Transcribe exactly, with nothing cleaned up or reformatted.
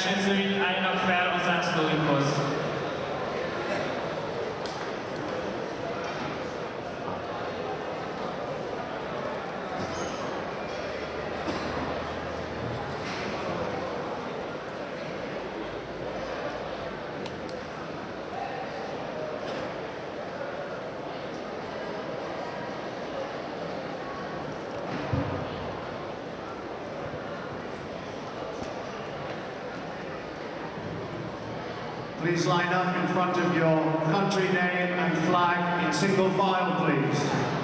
versenyzőink álljanak fel a zászlóinkhoz. Please line up in front of your country name and flag in single file, please.